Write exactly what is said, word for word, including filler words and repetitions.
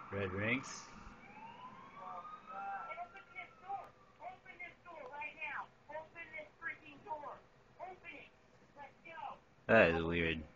Red rings. Open this door. Open this door right now. Open this freaking door. Open it. Let's go. That is weird.